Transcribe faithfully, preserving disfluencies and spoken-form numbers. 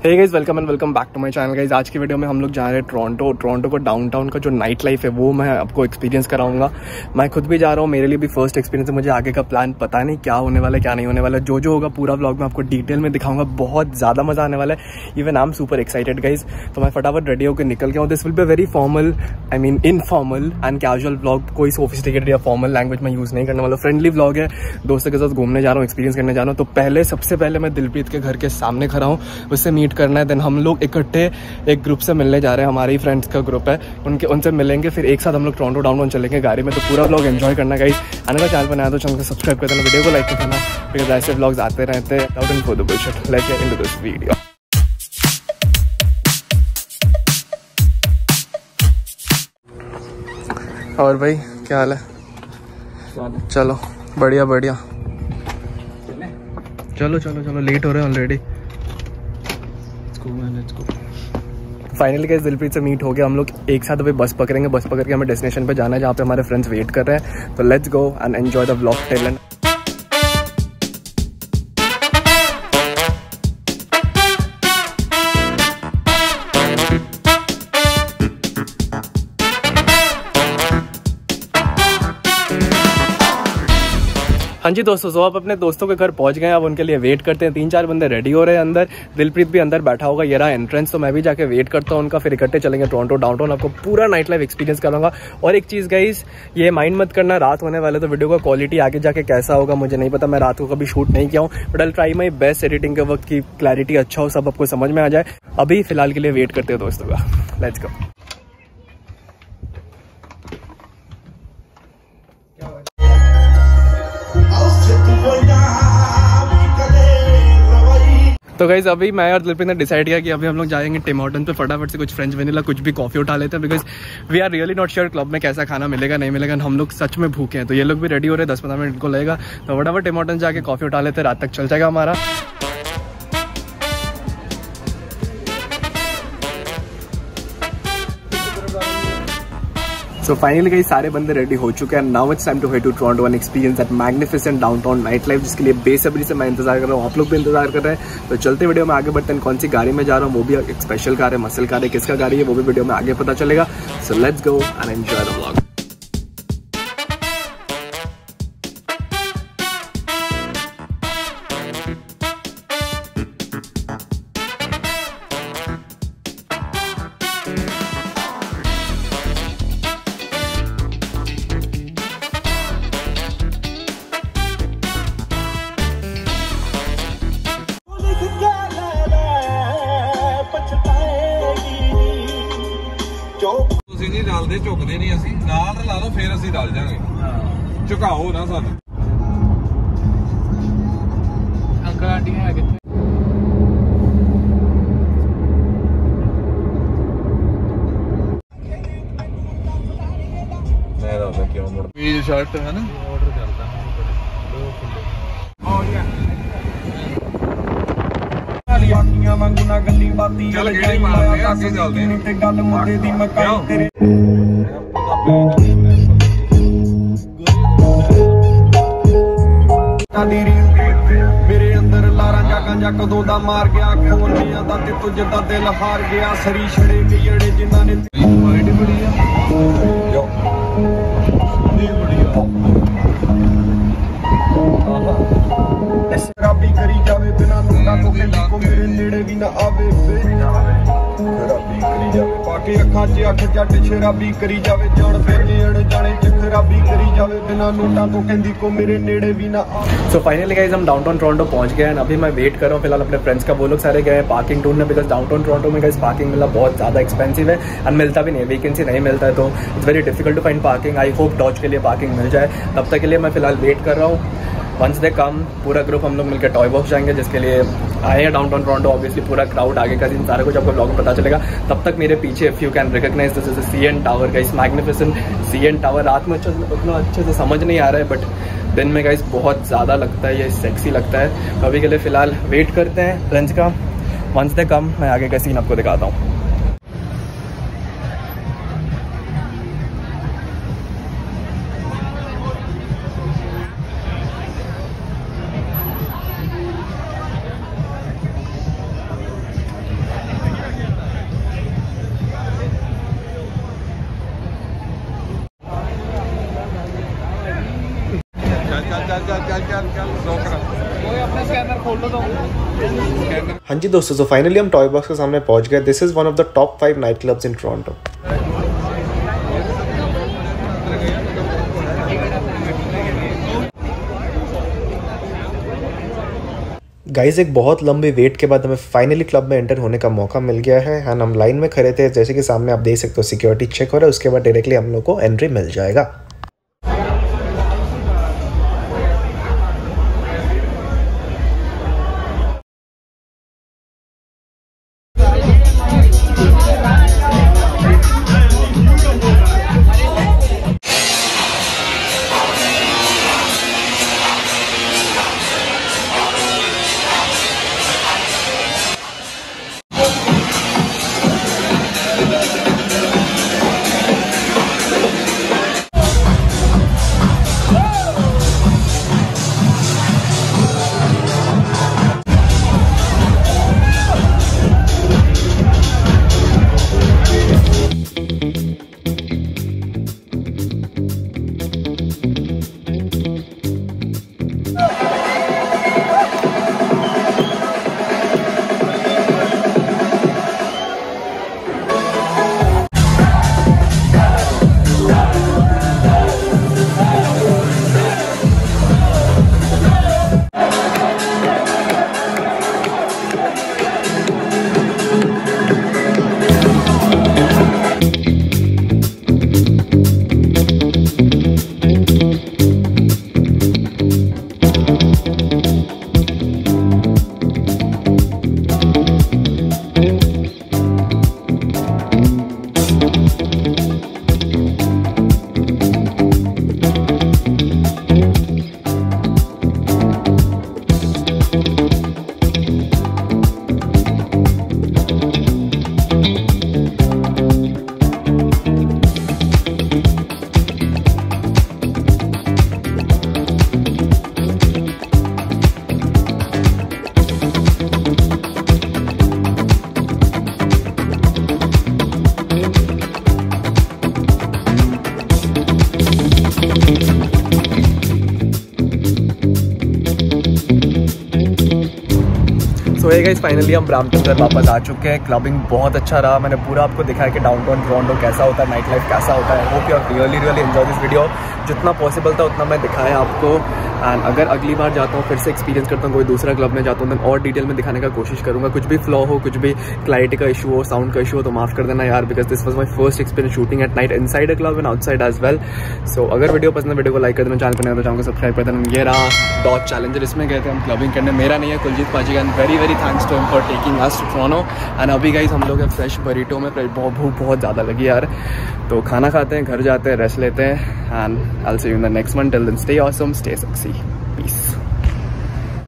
Hey guys, welcome and welcome back to my channel guys. आज की video में हम लोग जा रहे हैं टोरंटो। टोरंटो को डाउनटाउन का जो नाइट लाइफ है वो मैं आपको एक्सपीरियंस कराऊंगा। मैं खुद भी जा रहा हूँ, मेरे लिए भी फर्स्ट एक्सपीरियंस है। मुझे आगे का प्लान पता नहीं क्या होने वाला है क्या नहीं होने वाला है। जो जो होगा पूरा व्लॉग में आपको डिटेल में दिखाऊंगा। बहुत ज़्यादा मजा आने वाला है। Even I am super excited guys. तो मैं फटाफट रेडी होकर निकल गया हूँ। This will be very formal, I mean informal and casual vlog. कोई सोफिस्टिकेटेड या फॉर्मल लैंग्वेज मैं यूज़ नहीं करने वाला। फ्रेंडली व्लॉग है, दोस्तों के साथ घूमने जा रहा हूँ, एक्सपीरियंस करने जा रहा हूँ। तो पहले सबसे पहले मैं दिलप्रीत के घर के सामने खड़ा हूँ, उससे मीट करना है। देन हम लोग इकट्ठे एक ग्रुप से मिलने जा रहे हैं, हमारे ही फ्रेंड्स का ग्रुप है, उनके उनसे मिलेंगे। फिर एक साथ हम लोग टोरंटो डाउनटाउन चलेंगे गाड़ी में। तो पूरा व्लॉग एंजॉय करना गाइस। आने का चैनल बनाया तो चैनल को सब्सक्राइब कर देना, वीडियो को लाइक कर देना, बिकॉज ऐसे व्लॉग्स आते रहते हैं। Without any further bullshit, let's get into this video. और भाई क्या हाल है? चलो बढ़िया बढ़िया, चलो चलो चलो, लेट हो रहे हैं ऑलरेडी। फाइनली गाइस दिलप्रीत से मीट हो गया। हम लोग एक साथ अभी बस पकड़ेंगे। बस पकड़ के हमें डेस्टिनेशन पे जाना है जहाँ पे हमारे फ्रेंड्स वेट कर रहे हैं। तो let's go and enjoy the vlog till end. हाँ जी दोस्तों, सो आप अपने दोस्तों के घर पहुंच गए हैं। अब उनके लिए वेट करते हैं। तीन चार बंदे रेडी हो रहे हैं अंदर। दिलप्रीत भी अंदर बैठा होगा, ये रहा एंट्रेंस। तो मैं भी जाके वेट करता हूँ उनका, फिर इकट्ठे चलेंगे टोरंटो डाउनटाउन। आपको पूरा नाइट लाइफ एक्सपीरियंस कराऊंगा। और एक चीज़ गाइस, ये माइंड मत करना, रात होने वाले तो वीडियो का क्वालिटी आगे जाके कैसा होगा मुझे नहीं पता। मैं रात को कभी शूट नहीं किया हूँ, but I try my best editing के वक्त की क्लैरिटी अच्छा हो, सब आपको समझ में आ जाए। अभी फिलहाल के लिए वेट करते हैं दोस्तों का। Let's go. तो गाइज अभी मैं और दिलप्रीत ने डिसाइड किया कि अभी हम लोग जाएंगे टिम हॉर्टन पे, फटाफट से कुछ फ्रेंच वेनिला कुछ भी कॉफी उठा लेते हैं। Because we are really not sure club में कैसा खाना मिलेगा नहीं मिलेगा। हम लोग सच में भूखे हैं। तो ये लोग भी रेडी हो रहे हैं, दस पंद्रह मिनट को लगेगा। तो फटाफट टिम हॉर्टन जाके कॉफी उठा लेते हैं, रात तक चल जाएगा हमारा। So finally guys, सारे बंदे रेडी हो चुके हैं। Now it's time to head to Toronto and experience that magnificent downtown nightlife, जिसके लिए बेसब्री से मैं इंतजार कर रहा हूँ। आप लोग भी इंतजार कर रहे हैं। तो चलते वीडियो में आगे बढ़ते हैं। कौन सी गाड़ी में जा रहा हूँ वो भी एक स्पेशल कार है, मसल कार है। किसका गाड़ी है वो भी वीडियो में आगे पता चलेगा। So let's go and enjoy the vlog. ਤੁਸੀਂ ਨਹੀਂ ਰਲਦੇ, ਝੁਕਦੇ ਨਹੀਂ। ਅਸੀਂ ਨਾਲ ਰਲਾ ਲਓ ਫੇਰ ਅਸੀਂ ਰਲ ਜਾਾਂਗੇ। ਝੁਕਾਓ ਨਾ ਸਾਨੂੰ। ਅੰਕਲ ਆਂਟੀ ਹੈ ਕਿੱਥੇ? ਮੈਂ ਦੱਸਦਾ ਕਿਉਂ ਮੁੜ ਪੀਜ ਸ਼ਰਟ ਹੈ ਨਾ ਆਰਡਰ ਕਰਦਾ ਦੋ ਕਿਲੋ। ਆ ਗਿਆ ਬਾਕੀਆਂ ਵਾਂਗੂ ਨਾ ਗੱਲੀ ਬਾਤੀ। ਚੱਲ ਗੇੜੀ ਮਾਰਦੇ ਆ, ਅੱਗੇ ਚੱਲਦੇ ਆ ਤੇ ਗੱਲ ਮੁੱਦੇ ਦੀ ਮੈਂ ਕਰ ਤੇਰੇ। ਮੇਰੇ ਅੰਦਰ ਲਾਰਾਂ ਜਾਗਾਂ ਜਾ ਕਦੋਂ ਦਾ ਮਾਰ ਗਿਆ। ਖੋਲਿਆਂ ਦਾ ਤੇ ਤੁਝ ਦਾ ਦਿਲ ਹਾਰ ਗਿਆ। ਸਰੀ ਛੜੇ ਜਿਹੜੇ ਜਿਨ੍ਹਾਂ ਨੇ ਮਾਈਂਡ ਬੜੀ ਆ ਯੋ ਦੀ ਬੜੀ ਆ। शराबी करी जावे बिना नोटा तो कहती को मेरे नेड़े भी ना आवे। शराबी करी जावे बाकी अखां च अख जट। शराबी करी जावे जान पे अण जाने च। खराबी करी जावे बिना नोटा तो कहती को मेरे नेड़े भी ना आवे। सो फाइनली गाइस हम डाउनटाउन टोरंटो पहुंच गए हैं। अभी मैं वेट कर रहा हूँ फिलहाल अपने फ्रेंड्स का। वो लोग सारे गए हैं पार्किंग ढूंढने, बिकॉज डाउनटाउन टोरंटो में गाइस पार्किंग मिलना बहुत ज़्यादा एक्सपेंसिव है एंड मिलता भी नहीं है, वैकेंसी नहीं मिलता है। तो it's very difficult to find parking. I hope डॉज के लिए पार्किंग मिल जाए। तब तक के लिए मैं फिलहाल वेट कर रहा हूँ। वंस दे कम पूरा ग्रुप हम लोग मिलकर टॉय बॉक्स जाएंगे, जिसके लिए आए हैं डाउनटाउन टोरंटो। ऑब्वियसली पूरा क्राउड आगे का दिन सारा कुछ आपको ब्लॉग में पता चलेगा। तब तक मेरे पीछे if you can recognise this is a C N tower guys, magnificent C N tower. रात में उतना अच्छे से समझ नहीं आ रहा है, बट दिन में गाइस बहुत ज़्यादा लगता है, ये सेक्सी लगता है। अभी के लिए फिलहाल वेट करते हैं फ्रेंड्स का। वंस दे कम मैं आगे का सीन आपको दिखाता हूँ। हाँ जी दोस्तों, तो फाइनली हम टॉय बॉक्स के सामने पहुंच गए। This is one of the top five night clubs in Toronto. Guys, एक बहुत लंबी वेट के बाद हमें फाइनली क्लब में एंटर होने का मौका मिल गया है एंड हम लाइन में खड़े थे। जैसे कि सामने आप देख सकते हो सिक्योरिटी चेक हो रहा है, उसके बाद डायरेक्टली हम लोग को एंट्री मिल जाएगा। सो हे गाइस, फाइनली हम ब्रैम्पटन से वापस आ चुके हैं। क्लबिंग बहुत अच्छा रहा। मैंने पूरा आपको दिखाया कि डाउनटाउन टोरंटो कैसा होता है, नाइट लाइफ कैसा होता है। Hope you are really really enjoy this video. जितना पॉसिबल था उतना मैं दिखाया आपको। एंड अगर अगली बार जाता हूँ, फिर से एक्सपीरियंस करता हूँ, कोई दूसरा क्लब में जाता हूँ, तो और डिटेल में दिखाने का कोशिश करूँगा। कुछ भी फ्लॉ हो, कुछ भी क्लैरिटी का इशू हो, साउंड का इशू हो, तो माफ कर देना यार, because this was my first experience shooting at night inside a club and outside as well. So अगर वीडियो पसंद है, वीडियो को लाइक कर देना, चैनल पर नहीं तो चैनल को सब्सक्राइब कर देना। ये रहा डॉज चैलेंजर, इसमें गए थे हम क्लबिंग करने। मेरा नहीं है, कुलजीत पाजी का। And very very thanks to him for taking us to Toronto. And अभी गाइस हम लोग फ्रेश बरीटो में, बहुत भूख बहुत ज़्यादा लगी यार, तो खाना खाते हैं, घर जाते हैं, रेस्ट लेते हैं। And I will see you in the next one. Till then stay awesome, stay sexy.